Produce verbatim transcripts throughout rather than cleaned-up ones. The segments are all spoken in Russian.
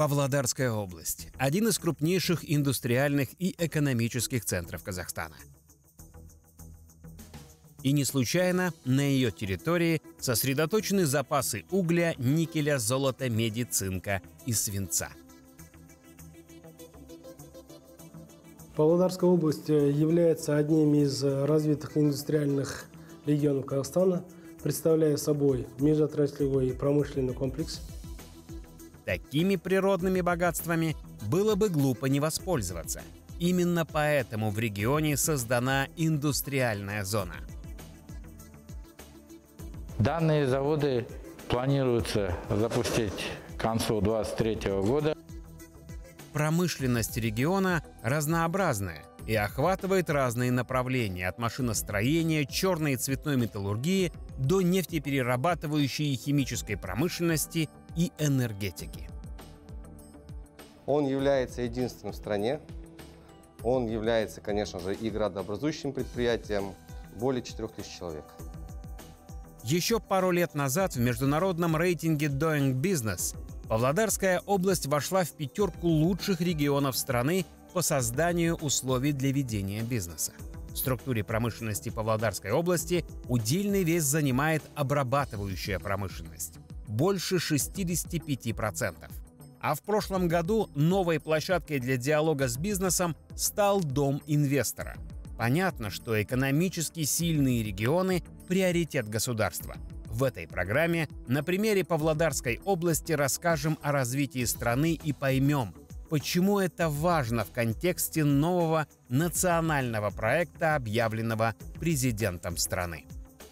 Павлодарская область – один из крупнейших индустриальных и экономических центров Казахстана. И не случайно на ее территории сосредоточены запасы угля, никеля, золота, меди, цинка и свинца. Павлодарская область является одним из развитых индустриальных регионов Казахстана, представляя собой межотраслевой промышленный комплекс. Такими природными богатствами было бы глупо не воспользоваться. Именно поэтому в регионе создана индустриальная зона. Данные заводы планируется запустить к концу две тысячи двадцать третьего года. Промышленность региона разнообразная и охватывает разные направления – от машиностроения, черной и цветной металлургии до нефтеперерабатывающей и химической промышленности и энергетики. Он является единственным в стране. Он является, конечно же, и градообразующим предприятием, более четырёх тысяч человек. Еще пару лет назад в международном рейтинге Doing Business Павлодарская область вошла в пятерку лучших регионов страны по созданию условий для ведения бизнеса. В структуре промышленности Павлодарской области удельный вес занимает обрабатывающая промышленность – больше шестидесяти пяти процентов. А в прошлом году новой площадкой для диалога с бизнесом стал Дом инвестора. Понятно, что экономически сильные регионы – приоритет государства. В этой программе на примере Павлодарской области расскажем о развитии страны и поймем, почему это важно в контексте нового национального проекта, объявленного президентом страны.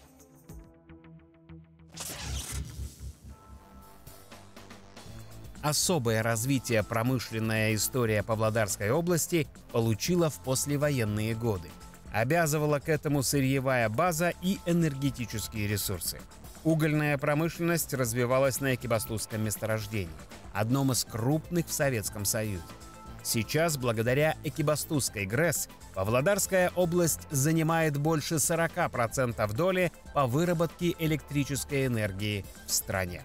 Особое развитие промышленная история Павлодарской области получила в послевоенные годы. Обязывала к этому сырьевая база и энергетические ресурсы. Угольная промышленность развивалась на Экибастузском месторождении, одном из крупных в Советском Союзе. Сейчас, благодаря Экибастузской ГРЭС, Павлодарская область занимает больше сорока процентов доли по выработке электрической энергии в стране.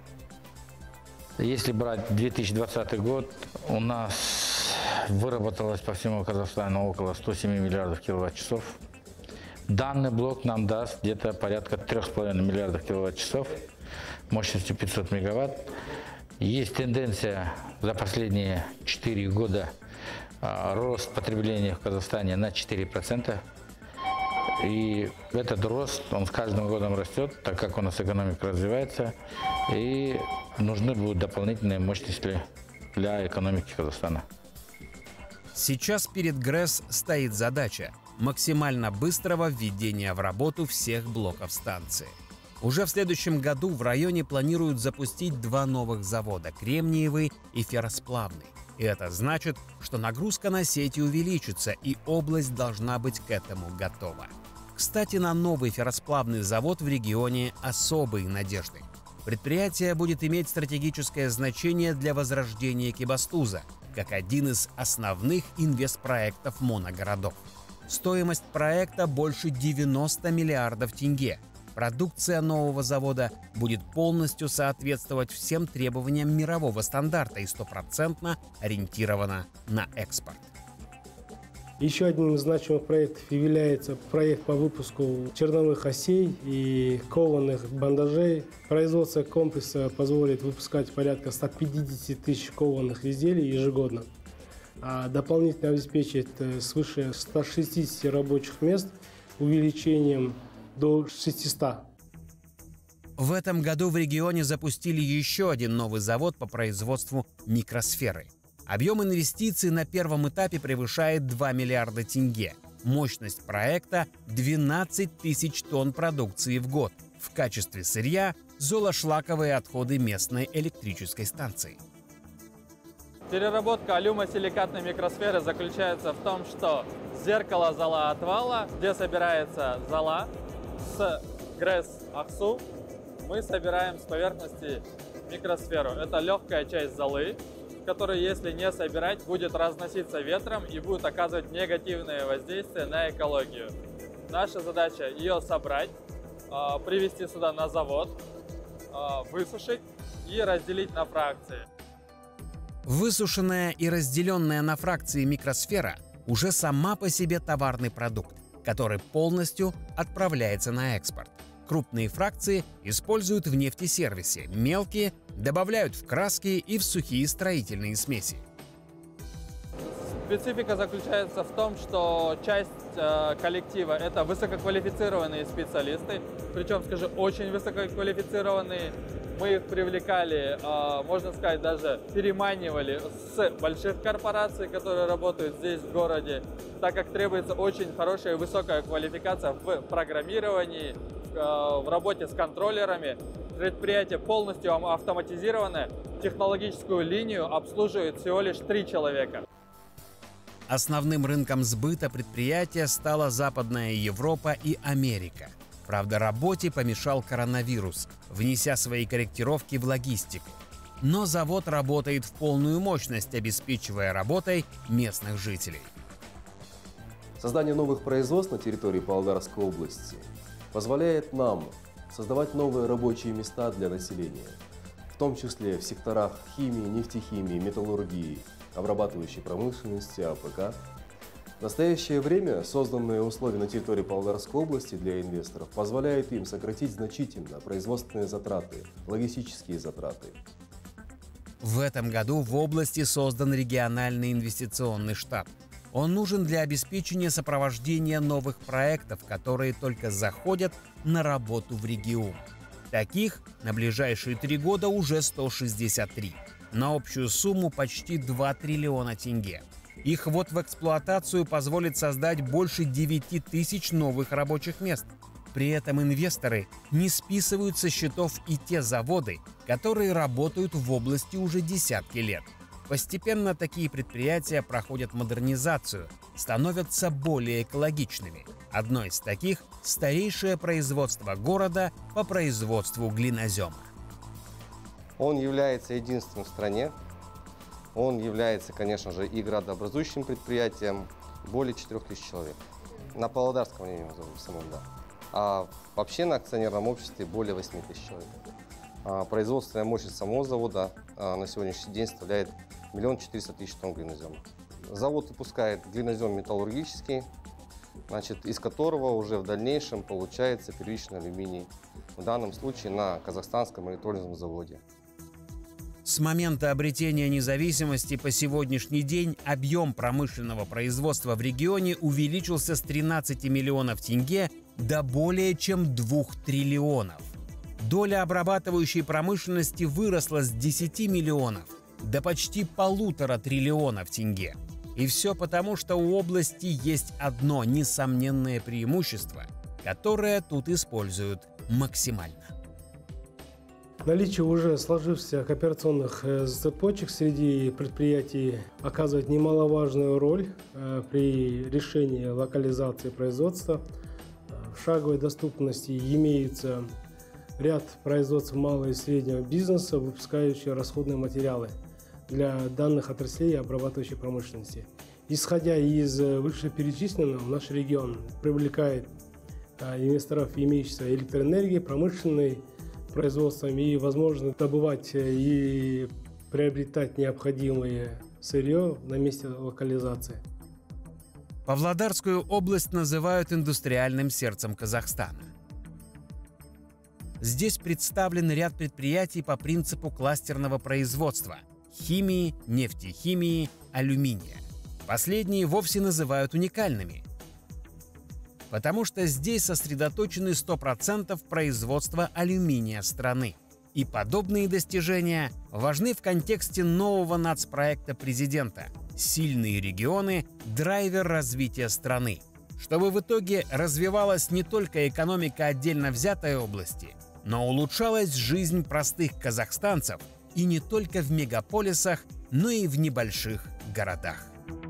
Если брать две тысячи двадцатый год, у нас выработалось по всему Казахстану около ста семи миллиардов киловатт-часов. Данный блок нам даст где-то порядка трёх с половиной миллиардов киловатт-часов мощностью пятьсот мегаватт. Есть тенденция за последние четыре года а, рост потребления в Казахстане на четыре процента. И этот рост, он с каждым годом растет, так как у нас экономика развивается, и нужны будут дополнительные мощности для экономики Казахстана. Сейчас перед ГРЭС стоит задача максимально быстрого введения в работу всех блоков станции. Уже в следующем году в районе планируют запустить два новых завода – кремниевый и ферросплавный. И это значит, что нагрузка на сети увеличится, и область должна быть к этому готова. Кстати, на новый ферросплавный завод в регионе особые надежды. Предприятие будет иметь стратегическое значение для возрождения Экибастуза, как один из основных инвестпроектов моногородов. Стоимость проекта больше девяноста миллиардов тенге. Продукция нового завода будет полностью соответствовать всем требованиям мирового стандарта и стопроцентно ориентирована на экспорт. Еще одним из значимых проектов является проект по выпуску черновых осей и кованых бандажей. Производство комплекса позволит выпускать порядка ста пятидесяти тысяч кованых изделий ежегодно, а дополнительно обеспечит свыше ста шестидесяти рабочих мест увеличением до шестисот. В этом году в регионе запустили еще один новый завод по производству микросферы. Объем инвестиций на первом этапе превышает два миллиарда тенге. Мощность проекта – двенадцать тысяч тонн продукции в год. В качестве сырья – золошлаковые отходы местной электрической станции. Переработка алюмосиликатной микросферы заключается в том, что зеркало зола отвала, где собирается зола, с ГРЭС Аксу мы собираем с поверхности микросферу. Это легкая часть золы, которая, если не собирать, будет разноситься ветром и будет оказывать негативное воздействие на экологию. Наша задача ее собрать, привезти сюда на завод, высушить и разделить на фракции. Высушенная и разделенная на фракции микросфера уже сама по себе товарный продукт, который полностью отправляется на экспорт. Крупные фракции используют в нефтесервисе, мелкие добавляют в краски и в сухие строительные смеси. Специфика заключается в том, что часть э, коллектива – это высококвалифицированные специалисты, причем, скажу, очень высококвалифицированные. Мы их привлекали, э, можно сказать, даже переманивали с больших корпораций, которые работают здесь, в городе, так как требуется очень хорошая и высокая квалификация в программировании, э, в работе с контроллерами. Предприятие полностью автоматизированное, технологическую линию обслуживает всего лишь три человека. Основным рынком сбыта предприятия стала Западная Европа и Америка. Правда, работе помешал коронавирус, внеся свои корректировки в логистику. Но завод работает в полную мощность, обеспечивая работой местных жителей. Создание новых производств на территории Павлодарской области позволяет нам создавать новые рабочие места для населения, в том числе в секторах химии, нефтехимии, металлургии, обрабатывающей промышленности, АПК. В настоящее время созданные условия на территории Павлодарской области для инвесторов позволяют им сократить значительно производственные затраты, логистические затраты. В этом году в области создан региональный инвестиционный штаб. Он нужен для обеспечения сопровождения новых проектов, которые только заходят на работу в регион. Таких на ближайшие три года уже сто шестьдесят три. На общую сумму почти два триллиона тенге. Их ввод в эксплуатацию позволит создать больше девяти тысяч новых рабочих мест. При этом инвесторы не списывают со счетов и те заводы, которые работают в области уже десятки лет. Постепенно такие предприятия проходят модернизацию, становятся более экологичными. Одно из таких – старейшее производство города по производству глинозема. Он является единственным в стране. Он является, конечно же, и градообразующим предприятием, более четырёх тысяч человек. На Павлодарском районе в самом, да. А вообще на акционерном обществе более восьми тысяч человек. А производственная мощность самого завода а, на сегодняшний день составляет миллион четыреста тысяч тонн глинозема. Завод выпускает глинозем металлургический, значит, из которого уже в дальнейшем получается первичный алюминий, в данном случае на казахстанском электролизном заводе. С момента обретения независимости по сегодняшний день объем промышленного производства в регионе увеличился с тринадцати миллионов тенге до более чем двух триллионов. Доля обрабатывающей промышленности выросла с десяти миллионов до почти полутора триллионов тенге. И все потому, что у области есть одно несомненное преимущество, которое тут используют максимально. Наличие уже сложившихся кооперационных цепочек среди предприятий оказывает немаловажную роль при решении локализации производства. В шаговой доступности имеются ряд производств малого и среднего бизнеса, выпускающие расходные материалы для данных отраслей и обрабатывающей промышленности. Исходя из вышеперечисленного, наш регион привлекает инвесторов, имеющихся электроэнергией, промышленной производством и возможность добывать и приобретать необходимое сырье на месте локализации. Павлодарскую область называют индустриальным сердцем Казахстана. Здесь представлен ряд предприятий по принципу кластерного производства – химии, нефтехимии, алюминия. Последние вовсе называют уникальными, потому что здесь сосредоточены сто процентов производства алюминия страны. И подобные достижения важны в контексте нового нацпроекта президента «Сильные регионы – драйвер развития страны», чтобы в итоге развивалась не только экономика отдельно взятой области, но улучшалась жизнь простых казахстанцев и не только в мегаполисах, но и в небольших городах.